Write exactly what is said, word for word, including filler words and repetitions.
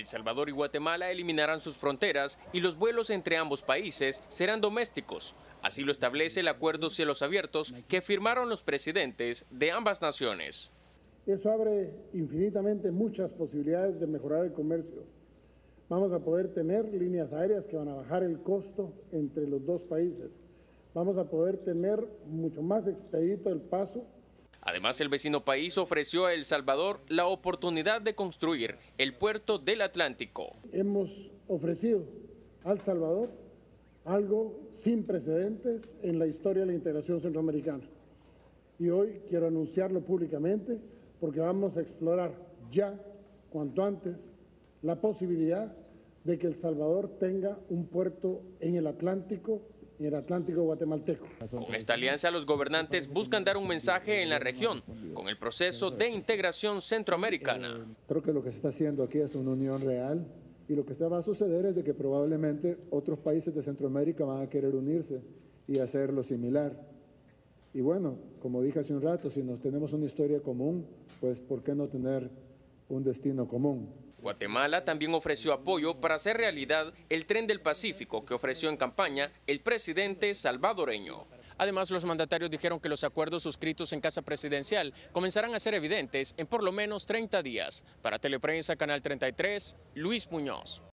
El Salvador y Guatemala eliminarán sus fronteras y los vuelos entre ambos países serán domésticos. Así lo establece el Acuerdo Cielos Abiertos que firmaron los presidentes de ambas naciones. Eso abre infinitamente muchas posibilidades de mejorar el comercio. Vamos a poder tener líneas aéreas que van a bajar el costo entre los dos países. Vamos a poder tener mucho más expedito el paso. Además, el vecino país ofreció a El Salvador la oportunidad de construir el puerto del Atlántico. Hemos ofrecido al Salvador algo sin precedentes en la historia de la integración centroamericana. Y hoy quiero anunciarlo públicamente porque vamos a explorar ya, cuanto antes, la posibilidad de que El Salvador tenga un puerto en el Atlántico, en el Atlántico guatemalteco. Con esta alianza, los gobernantes buscan dar un mensaje en la región con el proceso de integración centroamericana. Creo que lo que se está haciendo aquí es una unión real y lo que va a suceder es de que probablemente otros países de Centroamérica van a querer unirse y hacer lo similar. Y bueno, como dije hace un rato, si nos tenemos una historia común, pues ¿por qué no tener un destino común? Guatemala también ofreció apoyo para hacer realidad el Tren del Pacífico que ofreció en campaña el presidente salvadoreño. Además, los mandatarios dijeron que los acuerdos suscritos en Casa Presidencial comenzarán a ser evidentes en por lo menos treinta días. Para Teleprensa, Canal treinta y tres, Luis Muñoz.